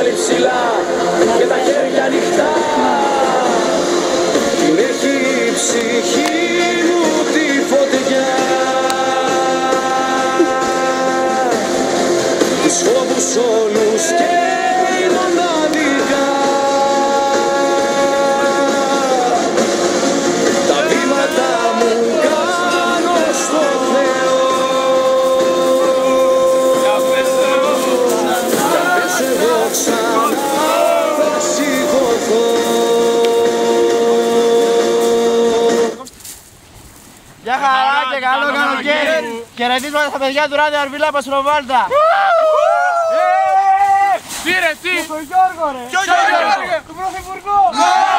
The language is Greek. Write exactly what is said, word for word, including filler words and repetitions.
πάλι ψηλά και τα χέρια ανοιχτά. Την έχει η ψυχή μου τη φωτιά, τους φόβους όλους και η μοναδικά. Τα βήματα μου κάνω στο Θεό, για πες εγώ ξανά θα σηκωθώ. Γεια χαρά και καλό καλοκαίρι. Χαιρετίσματα στα παιδιά του Ράδιο Αρβίλα Παστροβάλτα. Τι ρε τι! Τον Γιώργο ρε! Ποιο Γιώργο? Τον Πρωθυπουργό!